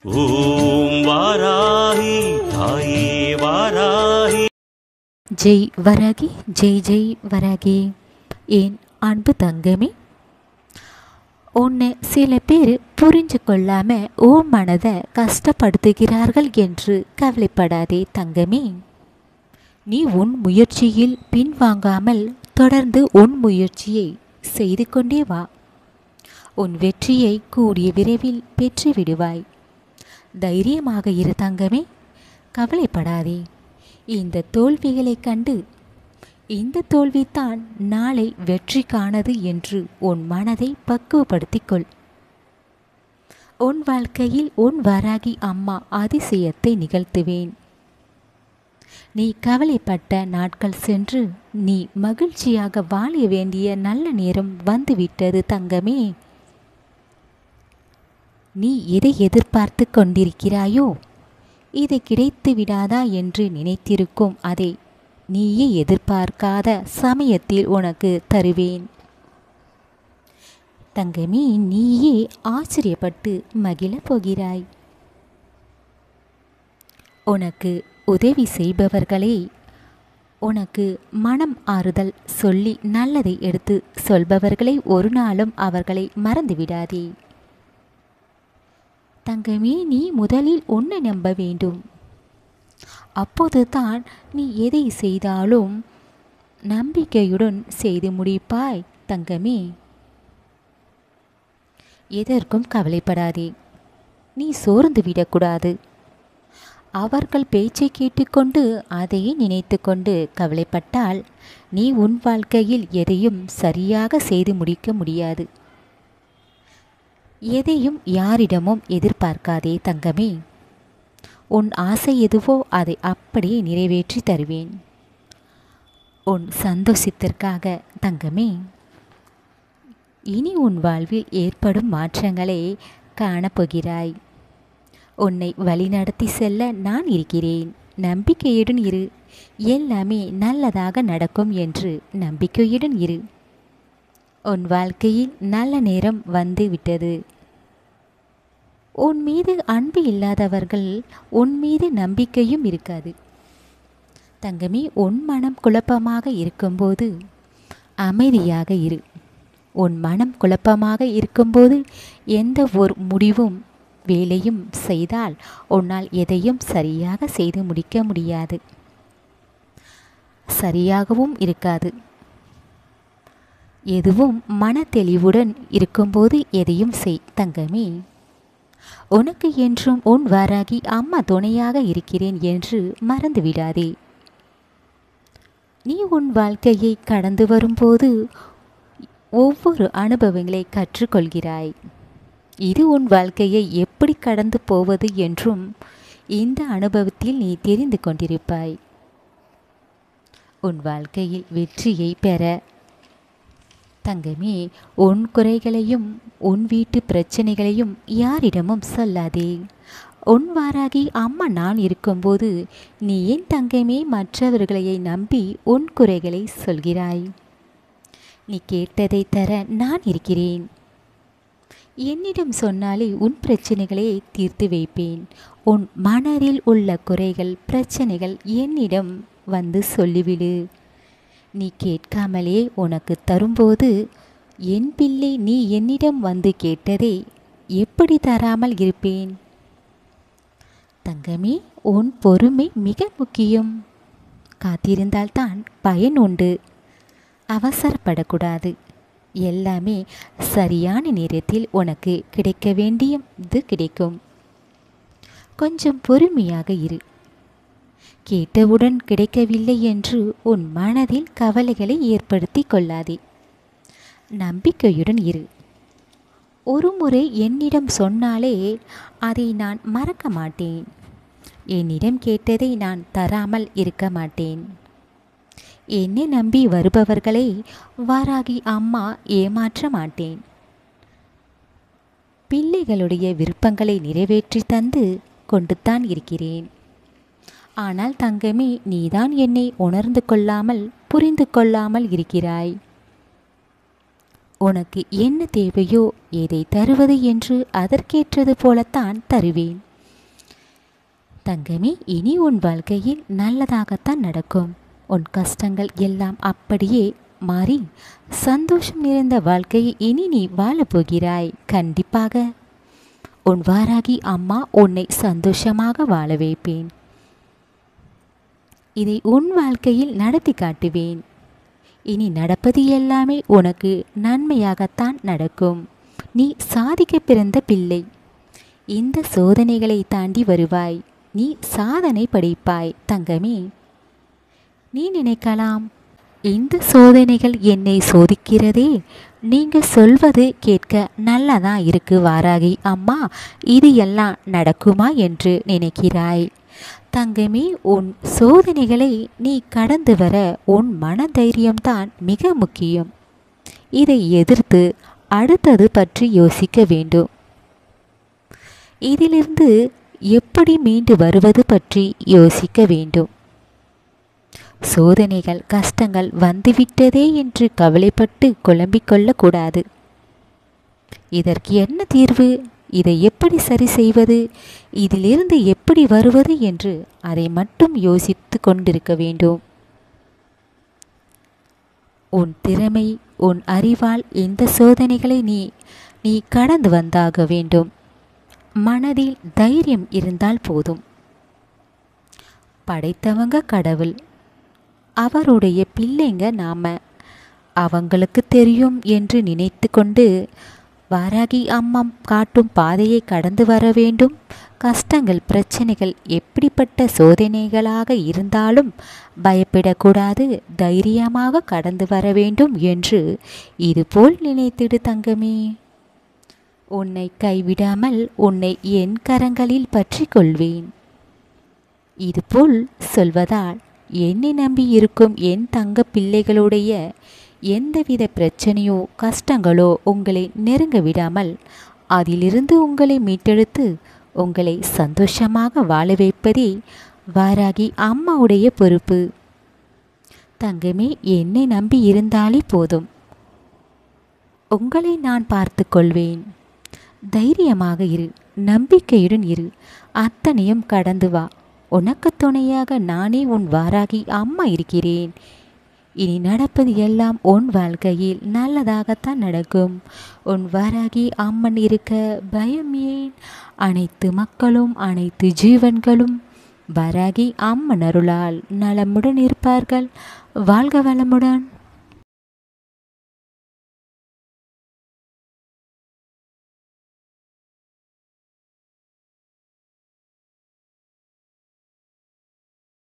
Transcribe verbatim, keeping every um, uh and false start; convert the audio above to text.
ஓம் வாராகி தாயே வாராகி. ஜெய் வராகி, ஜெய் ஜெய் வராகி. என் அன்பு தங்கமே, உன்னை சில பேர் புரிஞ்சு கொள்ளாம உன் மனதை கஷ்டப்படுத்துகிறார்கள் என்று கவலைப்படாதே தங்கமே. நீ உன் முயற்சியில் பின்வாங்காமல் தொடர்ந்து உன் முயற்சியை செய்து கொண்டே வா. உன் வெற்றியை கூடிய விரைவில் பெற்று விடுவாய். தைரியமாக இரு தங்கமே, கவலைப்படாதே. இந்த தோல்விகளை கண்டு இந்த தோல்விதான் நாளை வெற்றிக்கானது என்று உன் மனதை பக்குவப்படுத்திக்கொள். உன் வாழ்க்கையில் உன் வராகி அம்மா அதிசயத்தை நிகழ்த்துவேன். நீ கவலைப்பட்ட நாட்கள் சென்று நீ மகிழ்ச்சியாக வாழ வேண்டிய நல்ல நேரம் வந்துவிட்டது தங்கமே. நீ எதை எதிர்பார்த்து கொண்டிருக்கிறாயோ இது கிடைத்து விடாதா என்று நினைத்திருக்கும் அதை நீயே எதிர்பார்க்காத சமயத்தில் உனக்கு தருவேன் தங்கமே. நீயே ஆச்சரியப்பட்டு மகிழப் போகிறாய். உனக்கு உதவி செய்பவர்களே உனக்கு மனம் ஆறுதல் சொல்லி நல்லதை எடுத்து சொல்பவர்களை ஒரு நாளும் அவர்களை மறந்துவிடாதே தங்கமே. நீ முதலில் உன்னை நம்ப வேண்டும். அப்போது தான் நீ எதை செய்தாலும் நம்பிக்கையுடன் செய்து முடிப்பாய் தங்கமே. எதற்கும் கவலைப்படாதே. நீ சோர்ந்து விடக்கூடாது. அவர்கள் பேச்சை கேட்டுக்கொண்டு அதையே நினைத்து கொண்டு கவலைப்பட்டால் நீ உன் வாழ்க்கையில் எதையும் சரியாக செய்து முடிக்க முடியாது. எதையும் யாரிடமும் எதிர்பார்க்காதே தங்கமே. உன் ஆசை எதுவோ அதை அப்படியே நிறைவேற்றி தருவேன் உன் சந்தோஷத்திற்காக தங்கமே. இனி உன் வாழ்வில் ஏற்படும் மாற்றங்களை காணப்போகிறாய். உன்னை வழிநடத்தி செல்ல நான் இருக்கிறேன். நம்பிக்கையுடன் இரு. எல்லாமே நல்லதாக நடக்கும் என்று நம்பிக்கையுடன் இரு. உன் வாழ்க்கையில் நல்ல நேரம் வந்து விட்டது. உன் மீது அன்பு இல்லாதவர்கள் உன் மீது நம்பிக்கையும் இருக்காது தங்கமே. உன் மனம் குழப்பமாக இருக்கும்போது அமைதியாக இரு. உன் மனம் குழப்பமாக இருக்கும்போது எந்த ஒரு முடிவும் வேலையும் செய்தால் உன்னால் எதையும் சரியாக செய்து முடிக்க முடியாது, சரியாகவும் இருக்காது. எதுவும் மன தெளிவுடன் இருக்கும்போது எதையும் செய் தங்கமே. உனக்கு என்றும் உன் வராகி அம்மா துணையாக இருக்கிறேன் என்று மறந்துவிடாதே. நீ உன் வாழ்க்கையை கடந்து வரும்போது ஒவ்வொரு அனுபவங்களை கற்றுக்கொள்கிறாய். இது உன் வாழ்க்கையை எப்படி கடந்து போவது என்றும் இந்த அனுபவத்தில் நீ தெரிந்து கொண்டிருப்பாய். உன் வாழ்க்கையில் வெற்றியை பெற தங்கமே உன் குறைகளையும் உன் வீட்டு பிரச்சனைகளையும் யாரிடமும் சொல்லாதே. உன் வாராகி அம்மா நான் இருக்கும்போது நீ ஏன் தங்கமே மற்றவர்களை நம்பி உன் குறைகளை சொல்கிறாய்? நீ கேட்டதை தர நான் இருக்கிறேன். என்னிடம் சொன்னாலே உன் பிரச்சனைகளை தீர்த்து வைப்பேன். உன் மனதில் உள்ள குறைகள் பிரச்சனைகள் என்னிடம் வந்து சொல்லிவிடு. நீ கேட்காமலே உனக்கு தரும்போது என் பிள்ளை நீ என்னிடம் வந்து கேட்டதை எப்படி தராமல் இருப்பேன்? தங்கமே, உன் பொறுமை மிக முக்கியம். காத்திருந்தால்தான் பயன் உண்டு. அவசரப்படக்கூடாது. எல்லாமே சரியான நேரத்தில் உனக்கு கிடைக்க வேண்டியது கிடைக்கும். கொஞ்சம் பொறுமையாக இரு. கேட்டவுடன் கிடைக்கவில்லை என்று உன் மனதில் கவலைகளை ஏற்படுத்தி கொள்ளாதே. நம்பிக்கையுடன் இரு. ஒரு முறை என்னிடம் சொன்னாலே அதை நான் மறக்க மாட்டேன். என்னிடம் கேட்டதை நான் தராமல் இருக்க மாட்டேன். என்னை நம்பி வருபவர்களை வாராகி அம்மா ஏமாற்ற மாட்டேன். பிள்ளைகளுடைய விருப்பங்களை நிறைவேற்றி தந்து கொண்டுதான் இருக்கிறேன். ஆனால் தங்கமே, நீதான் என்னை உணர்ந்து கொள்ளாமல் புரிந்து கொள்ளாமல் இருக்கிறாய். உனக்கு என்ன தேவையோ எதை தருவது என்று அதற்கேற்றது போலத்தான் தருவேன். தங்கமே, இனி உன் வாழ்க்கையில் நல்லதாகத்தான் நடக்கும். உன் கஷ்டங்கள் எல்லாம் அப்படியே மாறி சந்தோஷம் நிறைந்த வாழ்க்கையை இனி நீ வாழப்போகிறாய். கண்டிப்பாக உன் வாராகி அம்மா உன்னை சந்தோஷமாக வாழ வைப்பேன். இதை உன் வாழ்க்கையில் நடத்தி காட்டுவேன். இனி நடப்பது எல்லாமே உனக்கு நன்மையாகத்தான் நடக்கும். நீ சாதிக்க பிறந்த பிள்ளை. இந்த சோதனைகளை தாண்டி வருவாய். நீ சாதனை படைப்பாய். தங்கமே, நீ நினைக்கலாம், இந்த சோதனைகள் என்னை சோதிக்கிறதே, நீங்கள் சொல்வது கேட்க நல்லதா இருக்கு வாராகி அம்மா, இது எல்லாம் நடக்குமா என்று நினைக்கிறாய். தங்கமே, உன் சோதனைகளை நீ கடந்து வர உன் மனதைரியம்தான் மிக முக்கியம். இதை எதிர்த்து அடுத்தது பற்றி யோசிக்க வேண்டும். இதிலிருந்து எப்படி மீண்டு வருவது பற்றி யோசிக்க வேண்டும். சோதனைகள் கஷ்டங்கள் வந்துவிட்டதே என்று கவலைப்பட்டு குழம்பிக் கொள்ளக்கூடாது. இதற்கு என்ன தீர்வு, இதை எப்படி சரி செய்வது, இதிலிருந்து எப்படி வருவது என்று அதை மட்டும் யோசித்து கொண்டிருக்க வேண்டும். உன் திறமை, உன் அறிவால் இந்த சோதனைகளை நீ நீ கடந்து வந்தாக வேண்டும். மனதில் தைரியம் இருந்தால் போதும். படைத்தவங்க கடவுள், அவருடைய பிள்ளைங்க நாம, அவங்களுக்கு தெரியும் என்று நினைத்து கொண்டு வாராகி அம்மா காட்டும் பாதையை கடந்து வர வேண்டும். கஷ்டங்கள் பிரச்சனைகள் எப்படிப்பட்ட சோதனைகளாக இருந்தாலும் பயப்படக்கூடாது, தைரியமாக கடந்து வர வேண்டும் என்று இதுபோல் நினைத்திடு தங்கமே. உன்னை கைவிடாமல் உன்னை என் கரங்களில் பற்றி கொள்வேன். இதுபோல் சொல்வதால் என்னை நம்பி இருக்கும் என் தங்க பிள்ளைகளுடைய எந்தவித பிரச்சனையோ கஷ்டங்களோ உங்களை நெருங்க விடாமல் அதிலிருந்து உங்களை மீட்டெடுத்து உங்களை சந்தோஷமாக வாழ வைப்பதே வாராகி அம்மாவுடைய பொறுப்பு. தங்கமே, என்னை நம்பி இருந்தாலே போதும். உங்களை நான் பார்த்து கொள்வேன். தைரியமாக இரு, நம்பிக்கையுடன் இரு, அத்தனையும் கடந்து வா. உனக்கு துணையாக நானே உன் வாராகி அம்மா இருக்கிறேன். இனி நடப்பது எல்லாம் உன் வாழ்க்கையில் நல்லதாகத்தான் நடக்கும். உன் வாராகி அம்மன் இருக்க பயம் ஏன்? அனைத்து மக்களும் அனைத்து ஜீவன்களும் வாராகி அம்மன் அருளால் நலமுடன் இருப்பார்கள். வாழ்க வளமுடன்.